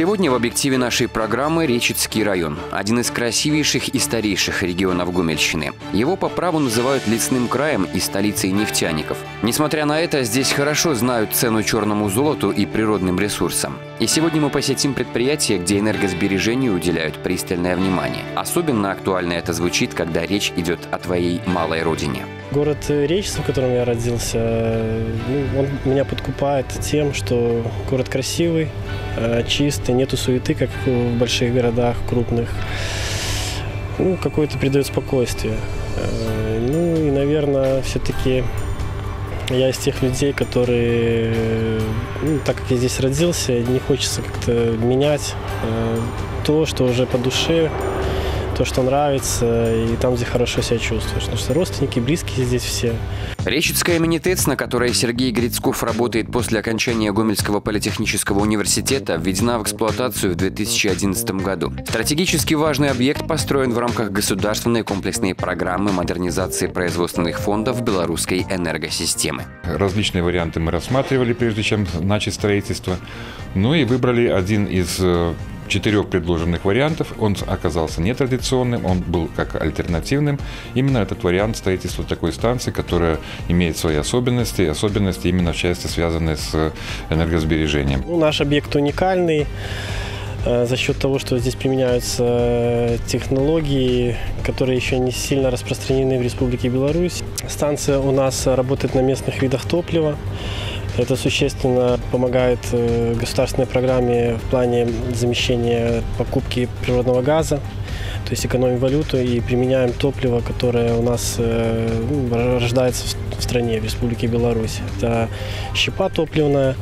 Сегодня в объективе нашей программы Речицкий район – один из красивейших и старейших регионов Гомельщины. Его по праву называют лесным краем и столицей нефтяников. Несмотря на это, здесь хорошо знают цену черному золоту и природным ресурсам. И сегодня мы посетим предприятие, где энергосбережению уделяют пристальное внимание. Особенно актуально это звучит, когда речь идет о твоей малой родине. Город Речица, в котором я родился, он меня подкупает тем, что город красивый, чистый, нету суеты, как в больших городах крупных. Какое-то придает спокойствие. И, наверное, все-таки я из тех людей, которые, так как я здесь родился, не хочется как-то менять то, что уже по душе, то, что нравится, и там, где хорошо себя чувствуешь. Потому что родственники, близкие здесь все. Речицкая мини-ТЭЦ, на которой Сергей Грицков работает после окончания Гомельского политехнического университета, введена в эксплуатацию в 2011 году. Стратегически важный объект построен в рамках государственной комплексной программы модернизации производственных фондов белорусской энергосистемы. Различные варианты мы рассматривали, прежде чем начать строительство. И выбрали один из 4 предложенных вариантов. Он оказался нетрадиционным, он был как альтернативным. Именно этот вариант строительства такой станции, которая имеет свои особенности именно в части, связанные с энергосбережением. Наш объект уникальный за счет того, что здесь применяются технологии, которые еще не сильно распространены в Республике Беларусь. Станция у нас работает на местных видах топлива. Это существенно помогает государственной программе в плане замещения покупки природного газа. То есть экономим валюту и применяем топливо, которое у нас рождается в стране, в Республике Беларусь. Это щепа топливная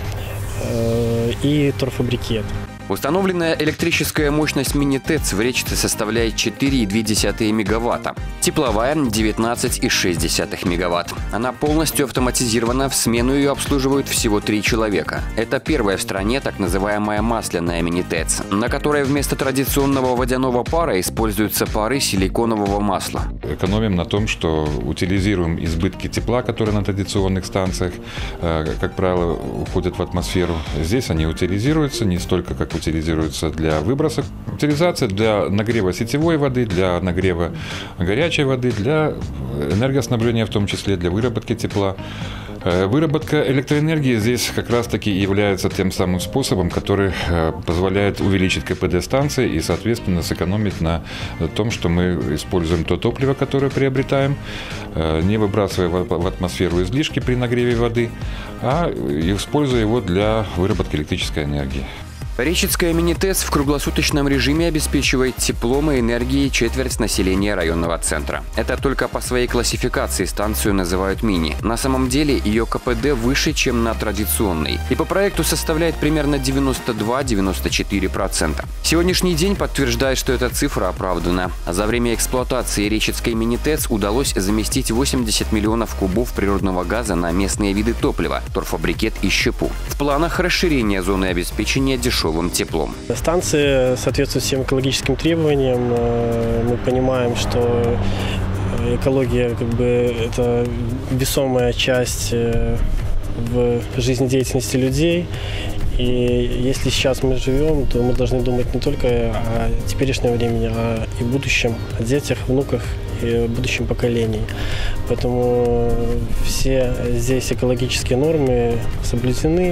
и торфобрикет. Установленная электрическая мощность мини-ТЭЦ в Речице составляет 4,2 мегаватта. Тепловая – 19,6 мегаватт. Она полностью автоматизирована, в смену ее обслуживают всего 3 человека. Это первая в стране так называемая масляная мини-ТЭЦ, на которой вместо традиционного водяного пара используются пары силиконового масла. Экономим на том, что утилизируем избытки тепла, которые на традиционных станциях, как правило, уходят в атмосферу. Здесь они утилизируются не столько как утилизируются для выбросок. Утилизация для нагрева сетевой воды, для нагрева горячей воды, для энергоснабжения, в том числе для выработки тепла. Выработка электроэнергии здесь как раз-таки является тем самым способом, который позволяет увеличить КПД станции и, соответственно, сэкономить на том, что мы используем то топливо, которое приобретаем, не выбрасывая в атмосферу излишки при нагреве воды, а используя его для выработки электрической энергии. Речицкая мини-ТЭЦ в круглосуточном режиме обеспечивает теплом и энергией четверть населения районного центра. Это только по своей классификации станцию называют мини. На самом деле ее КПД выше, чем на традиционной. И по проекту составляет примерно 92-94%. Сегодняшний день подтверждает, что эта цифра оправдана. За время эксплуатации Речицкой мини-ТЭЦ удалось заместить 80 миллионов кубов природного газа на местные виды топлива – торфобрикет и щепу. В планах расширения зоны обеспечения дешевым теплом. Станция соответствует всем экологическим требованиям. Мы понимаем, что экология это весомая часть в жизнедеятельности людей. И если сейчас мы живем, то мы должны думать не только о теперешнем времени, а и будущем, о детях, внуках и будущем поколении. Поэтому все здесь экологические нормы соблюдены,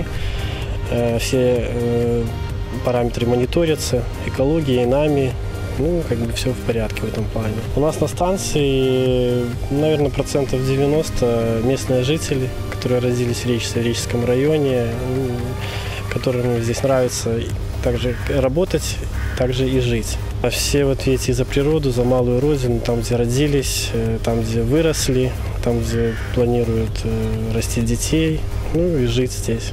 все параметры мониторятся экологией, нами. Все в порядке в этом плане. У нас на станции, наверное, 90% местные жители, которые родились в Речицком районе, которым здесь нравится также работать, также и жить. А все эти за природу, за малую родину, там, где родились, там, где выросли, там, где планируют растить детей, и жить здесь.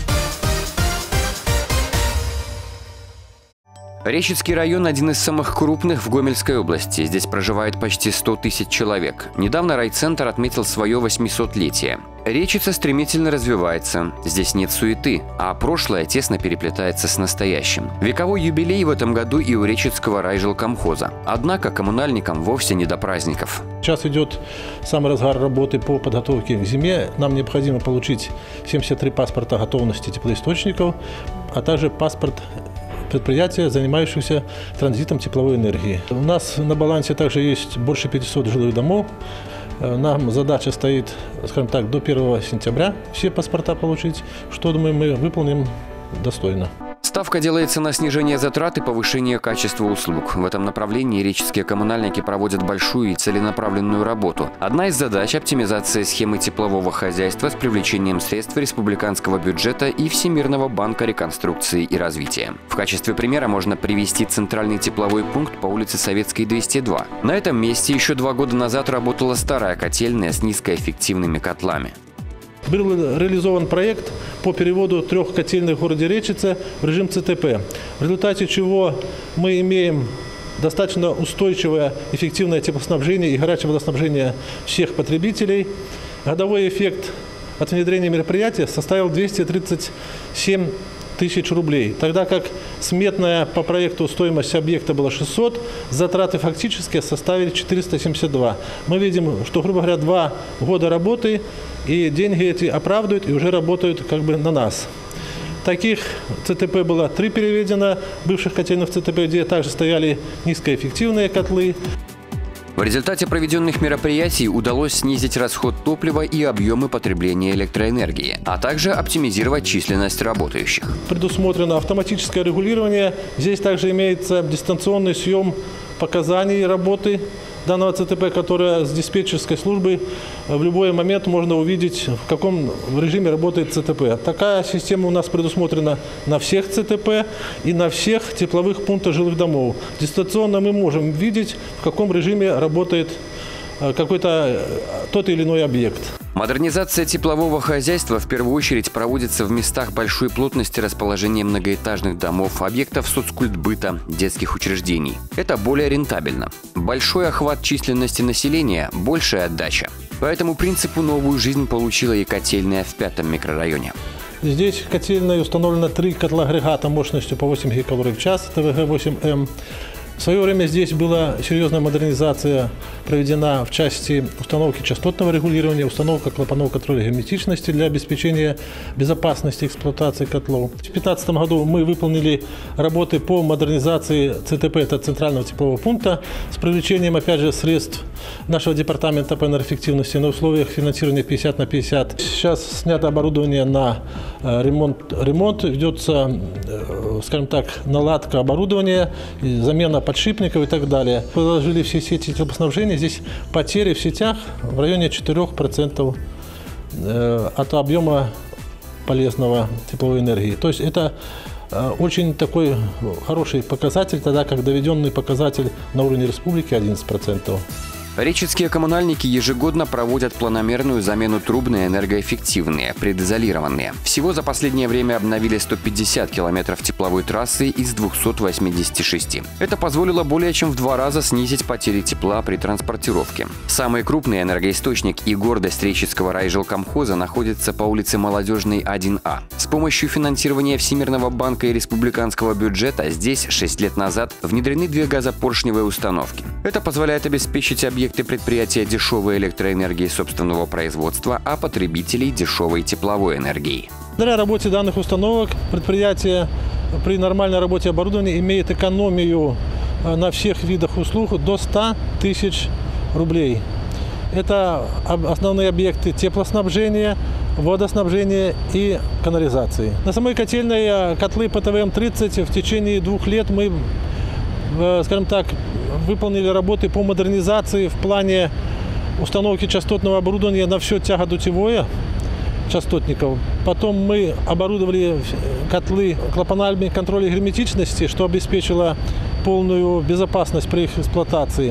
Речицкий район – один из самых крупных в Гомельской области. Здесь проживает почти 100 тысяч человек. Недавно райцентр отметил свое 800-летие. Речица стремительно развивается. Здесь нет суеты, а прошлое тесно переплетается с настоящим. Вековой юбилей в этом году и у Речицкого райжилкомхоза. Однако коммунальникам вовсе не до праздников. Сейчас идет самый разгар работы по подготовке к зиме. Нам необходимо получить 73 паспорта готовности теплоисточников, а также паспорт предприятия, занимающихся транзитом тепловой энергии. У нас на балансе также есть больше 500 жилых домов. Нам задача стоит, скажем так, до 1 сентября все паспорта получить, что, думаю, мы выполним достойно. Ставка делается на снижение затрат и повышение качества услуг. В этом направлении реческие коммунальники проводят большую и целенаправленную работу. Одна из задач – оптимизация схемы теплового хозяйства с привлечением средств республиканского бюджета и Всемирного банка реконструкции и развития. В качестве примера можно привести центральный тепловой пункт по улице Советской, 202. На этом месте еще 2 года назад работала старая котельная с низкоэффективными котлами. Был реализован проект по переводу 3 котельных в городе Речице в режим ЦТП, в результате чего мы имеем достаточно устойчивое, эффективное теплоснабжение и горячее водоснабжение всех потребителей. Годовой эффект от внедрения мероприятия составил 237 тысяч рублей, тогда как сметная по проекту стоимость объекта была 600, затраты фактически составили 472. Мы видим, что, грубо говоря, 2 года работы, и деньги эти оправдывают и уже работают как бы на нас. Таких ЦТП было 3 переведено, бывших котельных ЦТП, где также стояли низкоэффективные котлы. В результате проведенных мероприятий удалось снизить расход топлива и объемы потребления электроэнергии, а также оптимизировать численность работающих. Предусмотрено автоматическое регулирование. Здесь также имеется дистанционный съем показаний работы данного ЦТП, которое с диспетчерской службы в любой момент можно увидеть, в каком режиме работает ЦТП. Такая система у нас предусмотрена на всех ЦТП и на всех тепловых пунктах жилых домов. Дистанционно мы можем видеть, в каком режиме работает какой-то тот или иной объект. Модернизация теплового хозяйства в первую очередь проводится в местах большой плотности расположения многоэтажных домов, объектов соцкультбыта, детских учреждений. Это более рентабельно. Большой охват численности населения – большая отдача. По этому принципу новую жизнь получила и котельная в 5-м микрорайоне. Здесь в котельной установлено 3 котла-агрегата мощностью по 8 гикалорий в час, ТВГ-8М. В свое время здесь была серьезная модернизация проведена в части установки частотного регулирования, установка клапанов контроля герметичности для обеспечения безопасности эксплуатации котлов. В 2015 году мы выполнили работы по модернизации ЦТП, это центрального теплового пункта, с привлечением, опять же, средств нашего департамента по энергоэффективности на условиях финансирования 50/50. Сейчас снято оборудование на ремонт, ведется, скажем так, наладка оборудования, замена подшипников и так далее. Положили все сети теплоснабжения. Здесь потери в сетях в районе 4% от объема полезного тепловой энергии. То есть это очень такой хороший показатель, тогда как доведенный показатель на уровне республики 11%. Реческие коммунальники ежегодно проводят планомерную замену труб на энергоэффективные, предизолированные. Всего за последнее время обновили 150 километров тепловой трассы из 286. Это позволило более чем в 2 раза снизить потери тепла при транспортировке. Самый крупный энергоисточник и гордость Реческого райжилкомхоза находится по улице Молодежной, 1А. С помощью финансирования Всемирного банка и республиканского бюджета здесь 6 лет назад внедрены 2 газопоршневые установки. Это позволяет обеспечить объекты предприятия дешевой электроэнергии собственного производства, а потребителей дешевой тепловой энергии. Благодаря работе данных установок предприятие при нормальной работе оборудования имеет экономию на всех видах услуг до 100 тысяч рублей. Это основные объекты теплоснабжения, водоснабжения и канализации. На самой котельной котлы ПТВМ-30 в течение 2 лет мы, скажем так, выполнили работы по модернизации в плане установки частотного оборудования на все тягодутевое частотников. Потом мы оборудовали котлы клапанами контроля герметичности, что обеспечило полную безопасность при их эксплуатации.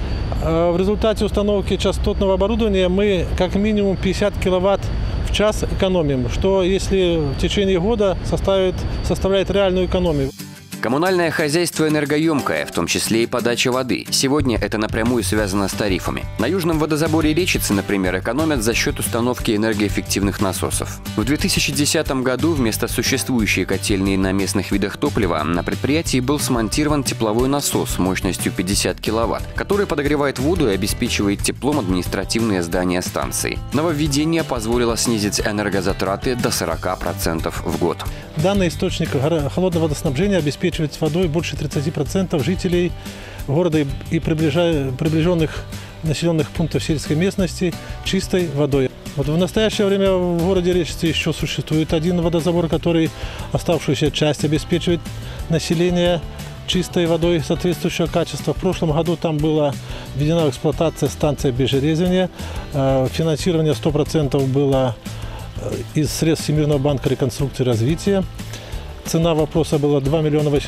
В результате установки частотного оборудования мы как минимум 50 киловатт в час экономим, что если в течение года составляет реальную экономию. Коммунальное хозяйство энергоемкое, в том числе и подача воды. Сегодня это напрямую связано с тарифами. На южном водозаборе Речицы, например, экономят за счет установки энергоэффективных насосов. В 2010 году вместо существующей котельной на местных видах топлива на предприятии был смонтирован тепловой насос мощностью 50 киловатт, который подогревает воду и обеспечивает теплом административные здания станции. Нововведение позволило снизить энергозатраты до 40% в год. Данный источник холодного водоснабжения обеспечивает обеспечивать водой больше 30% жителей города и приближенных населенных пунктов сельской местности чистой водой. Вот в настоящее время в городе Речице еще существует один водозабор, который оставшуюся часть обеспечивает население чистой водой соответствующего качества. В прошлом году там была введена в эксплуатацию станция обезжирения. Финансирование 100% было из средств Всемирного банка реконструкции и развития. Цена вопроса была $2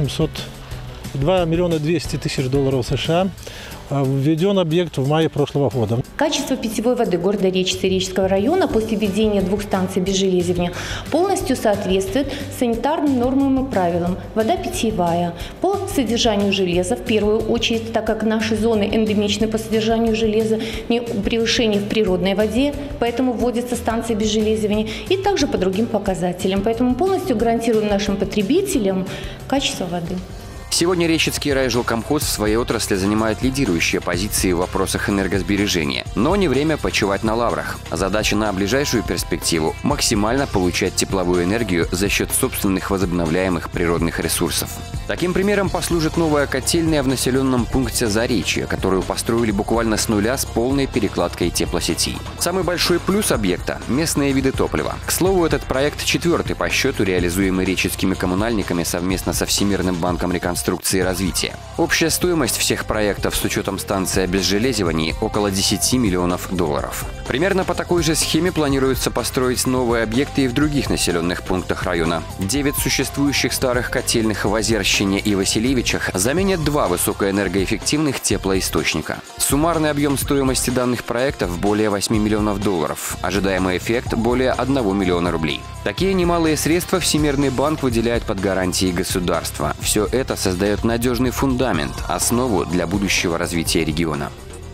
миллиона 200 тысяч долларов США. Введен объект в мае прошлого года. Качество питьевой воды города Речицы и Речицкого района после введения 2 станций Безжелезьевня полностью соответствует санитарным нормам и правилам. Вода питьевая. По содержанию железа, в первую очередь, так как наши зоны эндемичны по содержанию железа, не превышение в природной воде, поэтому вводятся станции Безжелезьевня, и также по другим показателям. Поэтому полностью гарантируем нашим потребителям качество воды. Сегодня Речицкий райжилкомхоз в своей отрасли занимает лидирующие позиции в вопросах энергосбережения. Но не время почивать на лаврах. Задача на ближайшую перспективу – максимально получать тепловую энергию за счет собственных возобновляемых природных ресурсов. Таким примером послужит новая котельная в населенном пункте Заречье, которую построили буквально с нуля с полной перекладкой теплосетей. Самый большой плюс объекта – местные виды топлива. К слову, этот проект 4-й по счету, реализуемый речицкими коммунальниками совместно со Всемирным банком реконструкции и развития. Общая стоимость всех проектов с учетом станции обезжелезивания около $10 миллионов. Примерно по такой же схеме планируется построить новые объекты и в других населенных пунктах района. 9 существующих старых котельных в Озерщине и Васильевичах заменят 2 высокоэнергоэффективных теплоисточника. Суммарный объем стоимости данных проектов более $8 миллионов. Ожидаемый эффект более $1 миллиона рублей. Такие немалые средства Всемирный банк выделяет под гарантии государства. Все это создает надежный фундамент, основу для будущего развития региона.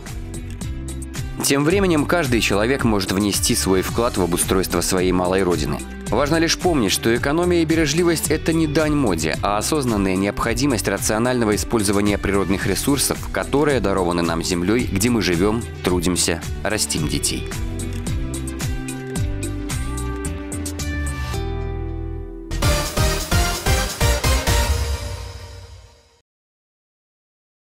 Тем временем каждый человек может внести свой вклад в обустройство своей малой родины. Важно лишь помнить, что экономия и бережливость – это не дань моде, а осознанная необходимость рационального использования природных ресурсов, которые дарованы нам землей, где мы живем, трудимся, растим детей.